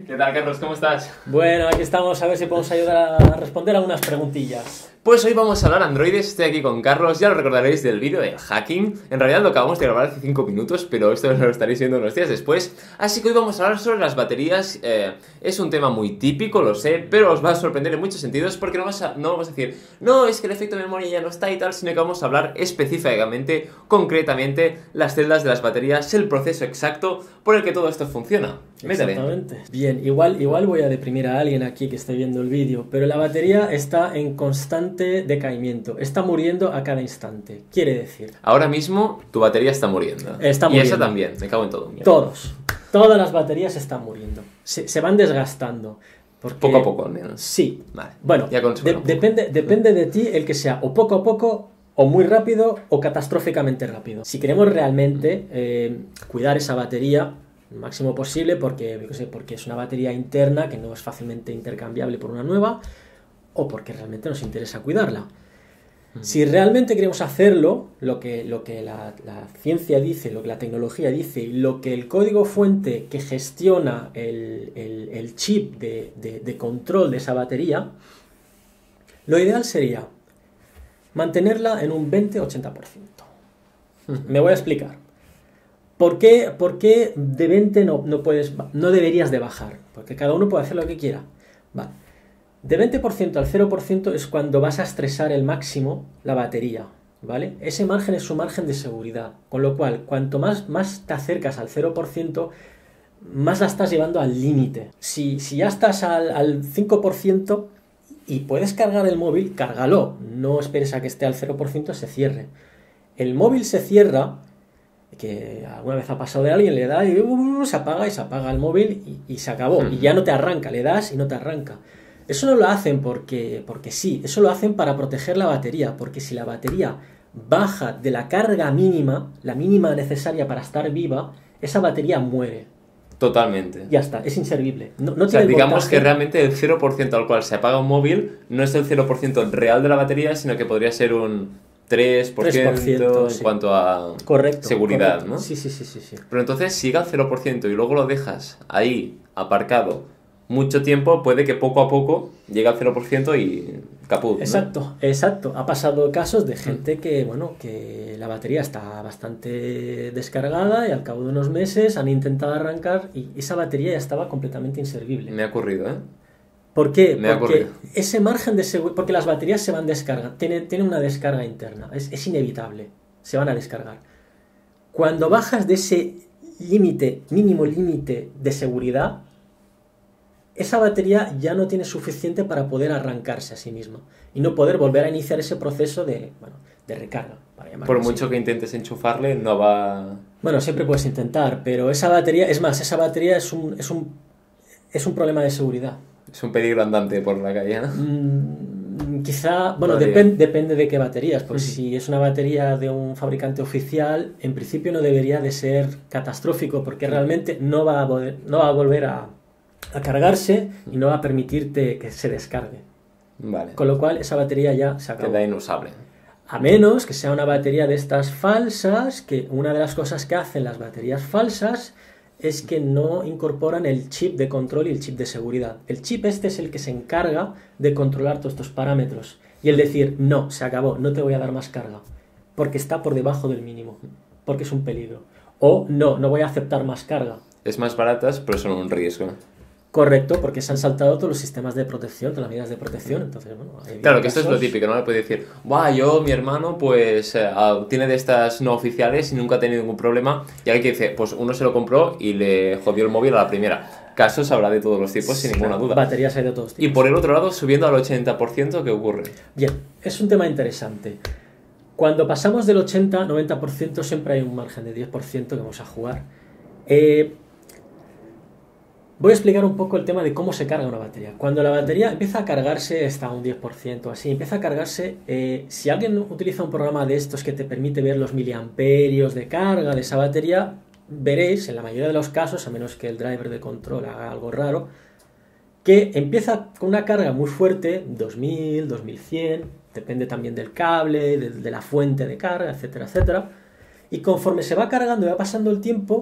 ¿Qué tal, Carlos? ¿Cómo estás? Bueno, aquí estamos a ver si podemos ayudar a responder algunas preguntillas. Pues hoy vamos a hablar androides, estoy aquí con Carlos, ya lo recordaréis del vídeo de hacking. En realidad lo acabamos de grabar hace 5 minutos, pero esto lo estaréis viendo unos días después. Así que hoy vamos a hablar sobre las baterías. Es un tema muy típico, lo sé, pero os va a sorprender en muchos sentidos porque no vamos a decir, no, es que el efecto de memoria ya no está y tal, sino que vamos a hablar específicamente, concretamente, las celdas de las baterías, el proceso exacto por el que todo esto funciona. Métele. Exactamente. Bien, igual voy a deprimir a alguien aquí que esté viendo el vídeo, pero la batería está en constante decaimiento, está muriendo a cada instante. Quiere decir... Ahora mismo tu batería está muriendo. Está y muriendo. esa también, me cago en todo. Todas las baterías están muriendo. Se van desgastando. Porque... Poco a poco, al menos. Sí. Vale. Bueno, Ya depende de ti el que sea o poco a poco, o muy rápido, o catastróficamente rápido. Si queremos realmente cuidar esa batería lo máximo posible, porque es una batería interna que no es fácilmente intercambiable por una nueva, o porque realmente nos interesa cuidarla. Si realmente queremos hacerlo, lo que la ciencia dice, lo que la tecnología dice, y lo que el código fuente que gestiona el chip de control de esa batería, lo ideal sería mantenerla en un 20-80%. Me voy a explicar. ¿Por qué de 20 no deberías de bajar? Porque cada uno puede hacer lo que quiera. Vale. De 20% al 0% es cuando vas a estresar el máximo la batería, ¿vale? Ese margen es su margen de seguridad, con lo cual, cuanto más te acercas al 0%, más la estás llevando al límite. Si ya estás al 5% y puedes cargar el móvil, cárgalo. No esperes a que esté al 0%, se cierre. El móvil se cierra, que alguna vez ha pasado de alguien, le da y se apaga el móvil y se acabó. Y ya no te arranca, le das y no te arranca. Eso no lo hacen porque sí, eso lo hacen para proteger la batería, porque si la batería baja de la carga mínima, la mínima necesaria para estar viva, esa batería muere. Totalmente. Ya está, es inservible. No o sea, tiene digamos voltaje. que realmente el 0% al cual se apaga un móvil no es el 0% real de la batería, sino que podría ser un 3% en sí. cuanto a seguridad, correcto. ¿no? Sí. Pero entonces, si llega al 0% y luego lo dejas ahí aparcado mucho tiempo, puede que poco a poco llegue al 0% y caput, ¿no? Exacto. Ha pasado casos de gente que la batería está bastante descargada y al cabo de unos meses han intentado arrancar y esa batería ya estaba completamente inservible. Me ha ocurrido, ¿eh? ¿Por qué? Me ha ocurrido. Ese margen de seguridad, porque las baterías se van descargando, tienen una descarga interna, es inevitable, se van a descargar. Cuando bajas de ese mínimo límite de seguridad, esa batería ya no tiene suficiente para poder arrancarse a sí misma y no poder volver a iniciar ese proceso de recarga, para llamarlo Por así. mucho que intentes enchufarle, no va... Bueno, siempre puedes intentar, pero esa batería es un problema de seguridad. Es un peligro andante por la calle, ¿no? Quizá, depende de qué baterías, porque si es una batería de un fabricante oficial, en principio no debería de ser catastrófico, porque realmente no va a volver a cargarse y no va a permitirte que se descargue. Vale. Con lo cual esa batería ya se acabó. Queda inusable. A menos que sea una batería de estas falsas, que una de las cosas que hacen las baterías falsas es que no incorporan el chip de control y el chip de seguridad. El chip este es el que se encarga de controlar todos estos parámetros. Y el decir, no, se acabó, no te voy a dar más carga, porque está por debajo del mínimo, porque es un peligro. O no voy a aceptar más carga. Es más baratas, pero son un riesgo. Correcto, porque se han saltado todos los sistemas de protección, todas las medidas de protección, entonces, Claro, que esto es lo típico, ¿no? Le puedes decir, mi hermano, pues, tiene de estas no oficiales y nunca ha tenido ningún problema, y alguien que dice, pues uno se lo compró y le jodió el móvil a la primera. Casos habrá de todos los tipos, sin ninguna duda. Baterías hay de todos tipos. Y por el otro lado, subiendo al 80%, ¿qué ocurre? Bien, es un tema interesante. Cuando pasamos del 80-90%, siempre hay un margen de 10% que vamos a jugar. Voy a explicar un poco el tema de cómo se carga una batería. Cuando la batería empieza a cargarse, está a un 10%, así, empieza a cargarse, si alguien utiliza un programa de estos que te permite ver los miliamperios de carga de esa batería, veréis, en la mayoría de los casos, a menos que el driver de control haga algo raro, que empieza con una carga muy fuerte, 2000, 2100, depende también del cable, de la fuente de carga, etcétera, etcétera, y conforme se va cargando y va pasando el tiempo,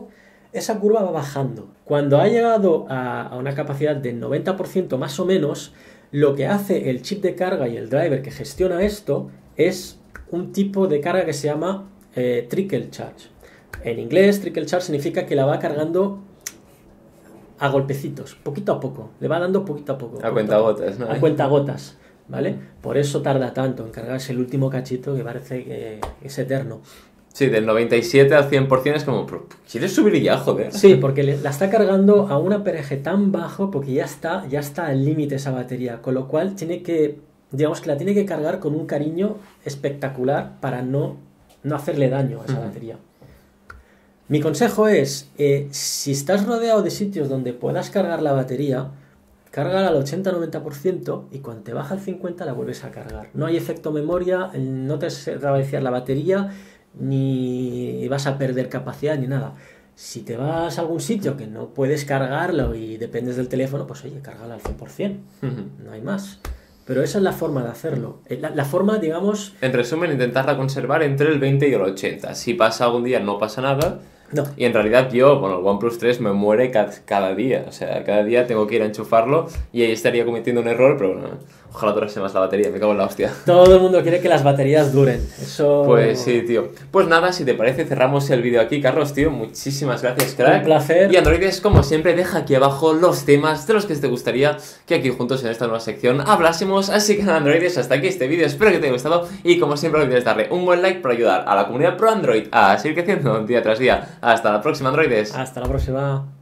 esa curva va bajando. Cuando ha llegado a una capacidad del 90% más o menos, lo que hace el chip de carga y el driver que gestiona esto es un tipo de carga que se llama trickle charge. En inglés, trickle charge significa que la va cargando a golpecitos, poquito a poco, le va dando poquito a poco. A cuentagotas, ¿no? A cuentagotas, ¿vale? Por eso tarda tanto en cargarse el último cachito, que parece que es eterno. Sí, del 97 al 100% es como, ¿quieres subir ya, joder? Sí, porque la está cargando a un amperaje tan bajo porque ya está al límite esa batería, con lo cual digamos que la tiene que cargar con un cariño espectacular para no hacerle daño a esa batería. Mi consejo es, si estás rodeado de sitios donde puedas cargar la batería, cárgala al 80-90% y cuando te baja al 50% la vuelves a cargar. No hay efecto memoria, no te va a vaciar la batería, ni vas a perder capacidad ni nada. Si te vas a algún sitio que no puedes cargarlo y dependes del teléfono, pues oye, cárgalo al 100%, no hay más. Pero esa es la forma de hacerlo. La forma, digamos... En resumen, intentarla conservar entre el 20 y el 80. Si pasa algún día no pasa nada. No. Y en realidad el OnePlus 3 me muere cada día. O sea, cada día tengo que ir a enchufarlo y ahí estaría cometiendo un error, pero bueno, ojalá durase más la batería, me cago en la hostia. Todo el mundo quiere que las baterías duren. Eso... Pues sí, tío. Pues nada, si te parece, cerramos el vídeo aquí. Carlos, tío, muchísimas gracias, crack. Un placer. Y androides, como siempre, deja aquí abajo los temas de los que te gustaría que aquí juntos en esta nueva sección hablásemos. Así que nada, androides, hasta aquí este vídeo. Espero que te haya gustado y como siempre no olvides darle un buen like para ayudar a la comunidad pro Android a seguir creciendo día tras día. Hasta la próxima, androides. Hasta la próxima.